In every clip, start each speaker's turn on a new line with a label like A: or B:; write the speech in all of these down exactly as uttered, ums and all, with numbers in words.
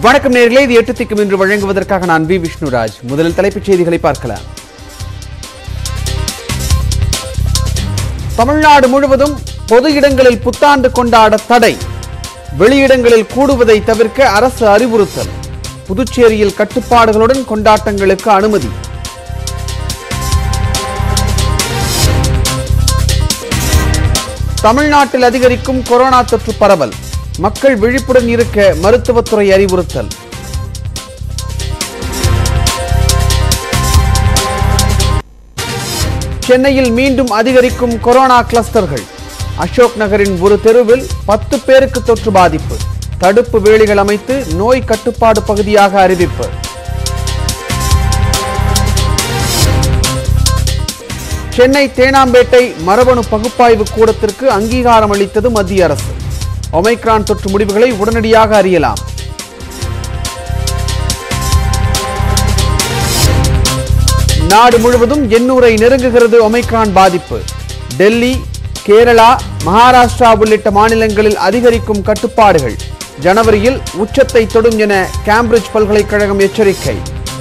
A: வணக்கம் நேயர்களே, இது எட்டு திக்கும் என்று வழங்குவதற்காக நான் வி விஷ்ணுராஜ். முதலில் தலைப்புச் செய்திகளை பார்க்கலாம். தமிழ்நாடு முழுவதும் பொது இடங்களில் புத்தாண்டு கொண்டாட தடை, வெளியிடங்களில் கூடுவதை தவிர்க்க அரசு அறிவுறுத்தல். புதுச்சேரியில் கட்டுப்பாடுகளுடன் கொண்டாட்டங்களுக்கு அனுமதி. தமிழ்நாட்டில் அதிகரிக்கும் கொரோனா தொற்று பரவல், மக்கள் விழிப்புடன் இருக்க மருத்துவத்துறை அறிவுறுத்தல். சென்னையில் மீண்டும் அதிகரிக்கும் கொரோனா கிளஸ்டர்கள். அசோக் நகரின் ஒரு தெருவில் பத்து பேருக்கு தொற்று பாதிப்பு. தடுப்பு வேலிகள் அமைத்து நோய் கட்டுப்பாடு பகுதியாக அறிவிப்பு. சென்னை தேனாம்பேட்டை மரபணு பகுப்பாய்வு கூடத்திற்கு அங்கீகாரம் அளித்தது மத்திய அரசு. ஒமைக்ரான் தொற்று முடிவுகளை உடனடியாக அறியலாம். நாடு முழுவதும் எண்ணூறை நெருங்குகிறது ஒமைக்ரான் பாதிப்பு. டெல்லி, கேரளா, மகாராஷ்டிரா உள்ளிட்ட மாநிலங்களில் அதிகரிக்கும் கட்டுப்பாடுகள். ஜனவரியில் உச்சத்தை தொடும் என கேம்பிரிட்ஜ் பல்கலைக்கழகம் எச்சரிக்கை.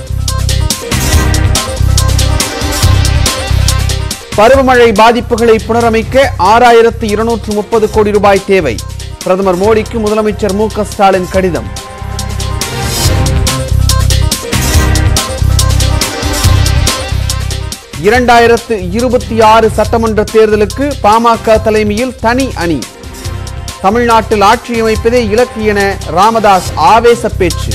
A: பருவமழை பாதிப்புகளை புனரமைக்க ஆறாயிரத்து இருநூற்று முப்பது கோடி ரூபாய் தேவை. பிரதமர் மோடிக்கு முதலமைச்சர் மு க ஸ்டாலின் கடிதம். இரண்டாயிரத்து இருபத்தி ஆறு சட்டமன்ற தேர்தலுக்கு பாமக தலைமையில் தனி அணி. தமிழ்நாட்டில் ஆட்சி அமைப்பதே இலக்கு என ராமதாஸ் ஆவேச பேச்சு.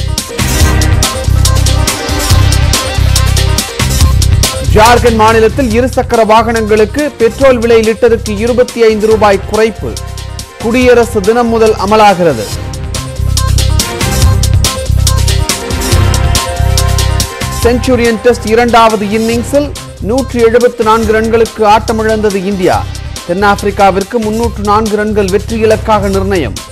A: ஜார்க்கண்ட் மாநிலத்தில் இருசக்கர வாகனங்களுக்கு பெட்ரோல் விலை லிட்டருக்கு இருபத்தி ஐந்து ரூபாய் குறைப்பு. குடியரசு தினம் முதல் அமலாகிறது. செஞ்சுரியன் டெஸ்ட் இரண்டாவது இன்னிங்ஸில் நூற்றி எழுபத்தி நான்கு ரன்களுக்கு ஆட்டமிழந்தது இந்தியா. தென்னாப்பிரிக்காவிற்கு முன்னூற்று நான்கு ரன்கள் வெற்றி இலக்காக நிர்ணயம்.